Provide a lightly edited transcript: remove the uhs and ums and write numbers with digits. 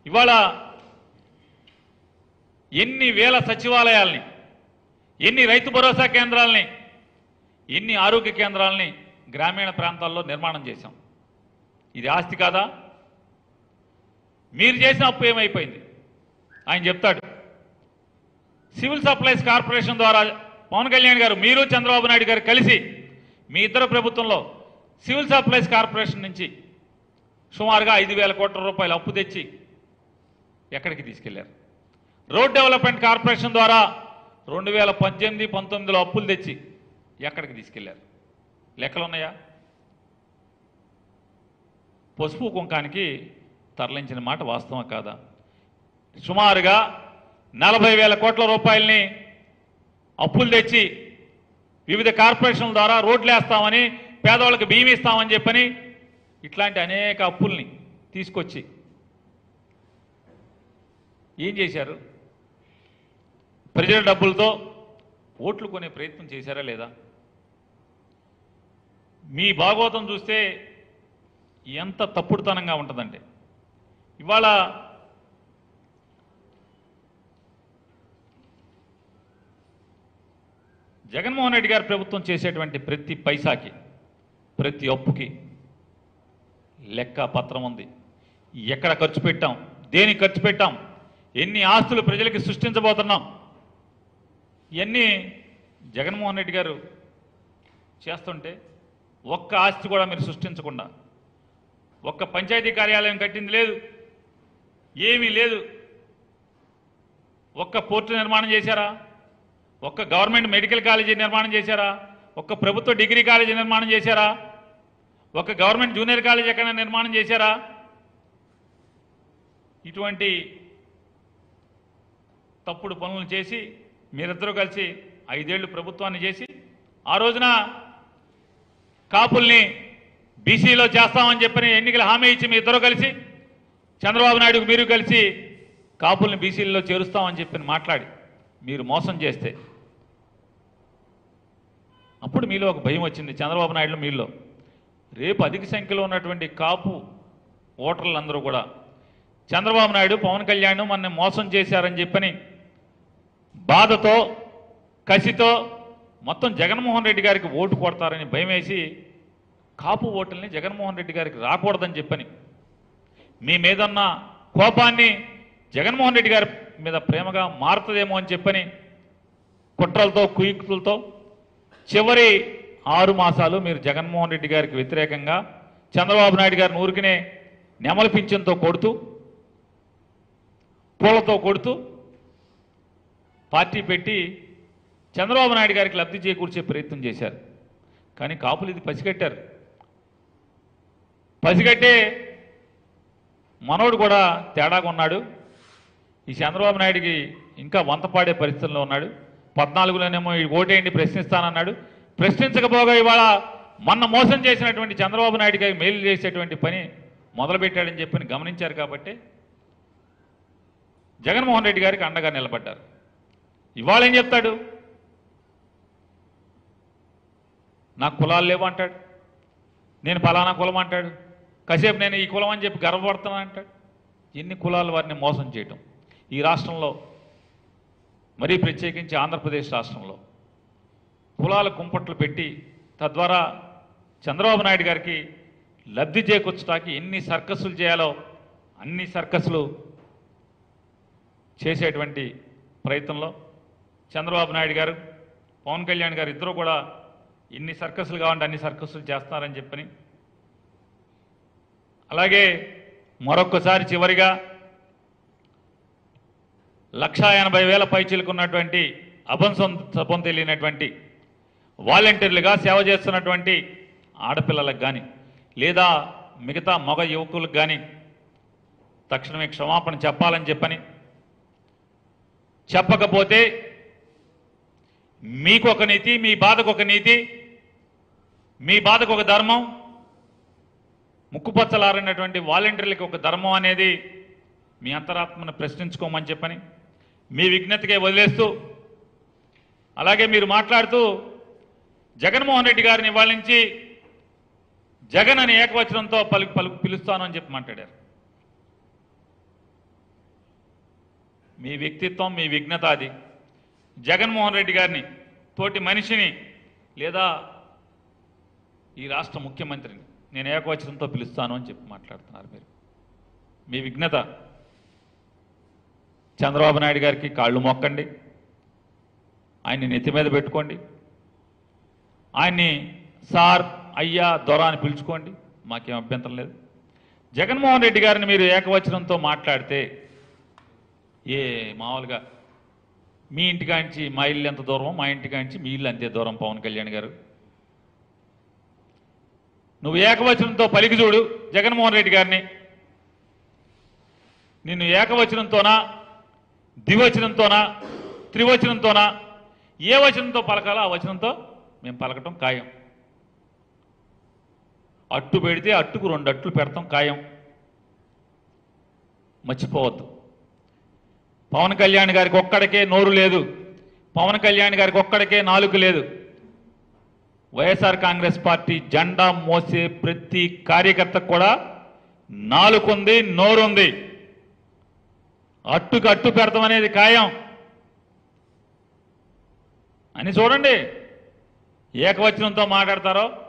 ఇవాళ ఎన్ని వేల సచివాలయాల్ని, ఎన్ని రైతు భరోసా కేంద్రాలని, ఎన్ని ఆరోగ్య కేంద్రాలని గ్రామీణ ప్రాంతాల్లో నిర్మాణం చేశాం. ఇది ఆస్తి కాదా? మీరు చేసిన అప్పు ఏమైపోయింది? ఆయన చెప్తాడు. సివిల్ సప్లైస్ కార్పొరేషన్ ద్వారా పవన్ కళ్యాణ్ గారు, మీరు చంద్రబాబు నాయుడు గారు కలిసి మీ ఇద్దరు ప్రభుత్వంలో సివిల్ సప్లైస్ కార్పొరేషన్ నుంచి సుమారుగా 5,000 కోట్ల రూపాయలు అప్పు తెచ్చి ఎక్కడికి తీసుకెళ్లారు? రోడ్ డెవలప్మెంట్ కార్పొరేషన్ ద్వారా 2018-19లో అప్పులు తెచ్చి ఎక్కడికి తీసుకెళ్లారు? లెక్కలు ఉన్నాయా? పసుపు కుంకానికి తరలించిన మాట వాస్తవం కాదా? సుమారుగా 40,000 కోట్ల రూపాయలని అప్పులు తెచ్చి వివిధ కార్పొరేషన్ల ద్వారా రోడ్లు వేస్తామని, పేదవాళ్ళకి బియ్యం ఇస్తామని చెప్పని ఇట్లాంటి అనేక అప్పుల్ని తీసుకొచ్చి ఏం చేశారు? ప్రజల డబ్బులతో ఓట్లు కొనే ప్రయత్నం చేశారా లేదా? మీ భాగవతం చూస్తే ఎంత తప్పుడుతనంగా ఉంటుందంటే, ఇవాళ జగన్మోహన్ రెడ్డి గారి ప్రభుత్వం చేసేటువంటి ప్రతి పైసాకి, ప్రతి అప్పుకి లెక్క పత్రం ఉంది. ఎక్కడ ఖర్చు పెట్టాం, దేనికి ఖర్చు పెట్టాం, ఎన్ని ఆస్తులు ప్రజలకి సృష్టించబోతున్నాం, ఇవన్నీ జగన్మోహన్ రెడ్డి గారు చేస్తుంటే ఒక్క ఆస్తి కూడా మీరు సృష్టించకుండా, ఒక్క పంచాయతీ కార్యాలయం కట్టింది లేదు, ఏమీ లేదు. ఒక్క పోర్టు నిర్మాణం చేశారా? ఒక్క గవర్నమెంట్ మెడికల్ కాలేజీ నిర్మాణం చేశారా? ఒక్క ప్రభుత్వ డిగ్రీ కాలేజీ నిర్మాణం చేశారా? ఒక గవర్నమెంట్ జూనియర్ కాలేజీ ఎక్కడైనా నిర్మాణం చేశారా? ఇటువంటి తప్పుడు పనులు చేసి మీరిద్దరూ కలిసి 5 ఏళ్లు ప్రభుత్వాన్ని చేసి, ఆ రోజున కాపుల్ని బీసీలో చేస్తామని చెప్పని ఎన్నికల హామీ ఇచ్చి మీ ఇద్దరూ కలిసి, చంద్రబాబు నాయుడుకు మీరు కలిసి కాపుల్ని బీసీలలో చేరుస్తామని చెప్పని మాట్లాడి మీరు మోసం చేస్తే అప్పుడు మీలో ఒక భయం వచ్చింది. చంద్రబాబు నాయుడు మీలో రేపు అధిక సంఖ్యలో ఉన్నటువంటి కాపు ఓటర్లందరూ కూడా చంద్రబాబు నాయుడు, పవన్ కళ్యాణ్ మన మోసం చేశారని చెప్పని బాధతో, కసితో మొత్తం జగన్మోహన్ రెడ్డి గారికి ఓటు కొడతారని భయం వేసి కాపు ఓటుల్ని జగన్మోహన్ రెడ్డి గారికి రాకూడదని చెప్పని, మీ మీదన్న కోపాన్ని జగన్మోహన్ రెడ్డి గారి మీద ప్రేమగా మారుతుందేమో అని చెప్పని కుట్రలతో, కుయుక్తులతో చివరి 6 మాసాలు మీరు జగన్మోహన్ రెడ్డి గారికి వ్యతిరేకంగా చంద్రబాబు నాయుడు గారిని ఊరికినే నెమలి పింఛన్తో కొడుతూ, పూలతో కొడుతూ పార్టీ పెట్టి చంద్రబాబు నాయుడు గారికి లబ్ధి చేకూర్చే ప్రయత్నం చేశారు. కానీ కాపులు ఇది పసిగట్టారు. పసిగట్టే మనోడు కూడా తేడాగా ఉన్నాడు. ఈ చంద్రబాబు నాయుడికి ఇంకా వంతపాడే పరిస్థితుల్లో ఉన్నాడు. 14లోనేమో ఓటేయండి ప్రశ్నిస్తానన్నాడు. ప్రశ్నించకపోగా ఇవాళ మొన్న మోసం చేసినటువంటి చంద్రబాబు నాయుడు గారికి మేలు చేసేటువంటి పని మొదలుపెట్టాడని చెప్పని గమనించారు. కాబట్టి జగన్మోహన్ రెడ్డి గారికి అండగా నిలబడ్డారు. ఇవాళ ఏం చెప్తాడు? నాకు కులాలు లేవు అంటాడు, నేను ఫలానా కులం అంటాడు, కాసేపు నేను ఈ కులం అని చెప్పి గర్వపడుతున్నా అంటాడు. ఎన్ని కులాలు వారిని మోసం చేయటం ఈ రాష్ట్రంలో, మరీ ప్రత్యేకించి ఆంధ్రప్రదేశ్ రాష్ట్రంలో కులాల కుంపట్లు పెట్టి తద్వారా చంద్రబాబు నాయుడు గారికి లబ్ధి చేకూర్చడానికి ఎన్ని సర్కస్సులు చేయాలో అన్ని సర్కస్సులు చేసేటువంటి ప్రయత్నంలో చంద్రబాబు నాయుడు గారు, పవన్ కళ్యాణ్ గారు ఇద్దరూ కూడా ఎన్ని సర్కస్సులు కావాలంటే అన్ని సర్కస్సులు చేస్తారని చెప్పని, అలాగే మరొక్కసారి చివరిగా 1,80,000 పైచిలుకున్నటువంటి అభంసం తెలియనటువంటి వాలంటీర్లుగా సేవ చేస్తున్నటువంటి ఆడపిల్లలకు కానీ లేదా మిగతా మగ యువకులకు కానీ తక్షణమే క్షమాపణ చెప్పాలని చెప్పని, చెప్పకపోతే మీకు ఒక నీతి, మీ బాధకు ఒక నీతి, మీ బాధకు ఒక ధర్మం, ముక్కుపచ్చలారినటువంటి వాలంటీర్లకి ఒక ధర్మం అనేది మీ అంతరాత్మను ప్రశ్నించుకోమని చెప్పని మీ విజ్ఞతకే వదిలేస్తూ, అలాగే మీరు మాట్లాడుతూ జగన్మోహన్ రెడ్డి గారిని ఇవాళ నుంచి జగన్ అని ఏకవచనంతో పిలుస్తాను అని చెప్పి మాట్లాడారు. మీ వ్యక్తిత్వం, మీ విఘ్నత అది. జగన్మోహన్ రెడ్డి గారిని, తోటి మనిషిని, లేదా ఈ రాష్ట్ర ముఖ్యమంత్రిని నేను ఏకవచనంతో పిలుస్తాను అని చెప్పి మాట్లాడుతున్నారు మీరు. మీ విఘ్నత. చంద్రబాబు నాయుడు గారికి కాళ్ళు మొక్కండి, ఆయన్ని నెత్తి మీద పెట్టుకోండి, ఆయన్ని సార్, అయ్యా, దొర అని పిలుచుకోండి, మాకేం అభ్యంతరం లేదు. జగన్మోహన్ రెడ్డి గారిని మీరు ఏకవచనంతో మాట్లాడితే మామూలుగా మీ ఇంటికాంచి మా ఇల్లు ఎంత దూరమో మా ఇంటికాంచి మీ ఇల్లు అంతే దూరం. పవన్ కళ్యాణ్ గారు, నువ్వు ఏకవచనంతో పలికి చూడు జగన్మోహన్ రెడ్డి గారిని. నిన్ను ఏకవచనంతోనా, ద్వివచనంతోనా, త్రివచనంతోనా, ఏ వచనంతో పలకాలో ఆ వచనంతో మేము పలకటం ఖాయం. అట్టు పెడితే అట్టుకు 2 అట్లు పెడతాం ఖాయం. మర్చిపోవద్దు. పవన్ కళ్యాణ్ గారికి ఒక్కడికే నోరు లేదు, పవన్ కళ్యాణ్ గారికి ఒక్కడికే నాలుక లేదు. వైఎస్ఆర్ కాంగ్రెస్ పార్టీ జెండా మోసే ప్రతి కార్యకర్తకు కూడా నాలుకుంది, నోరుంది. అట్టుకు అట్టు పెడతాం అనేది ఖాయం అని చూడండి. ఏకవచనంతో మాట్లాడతారో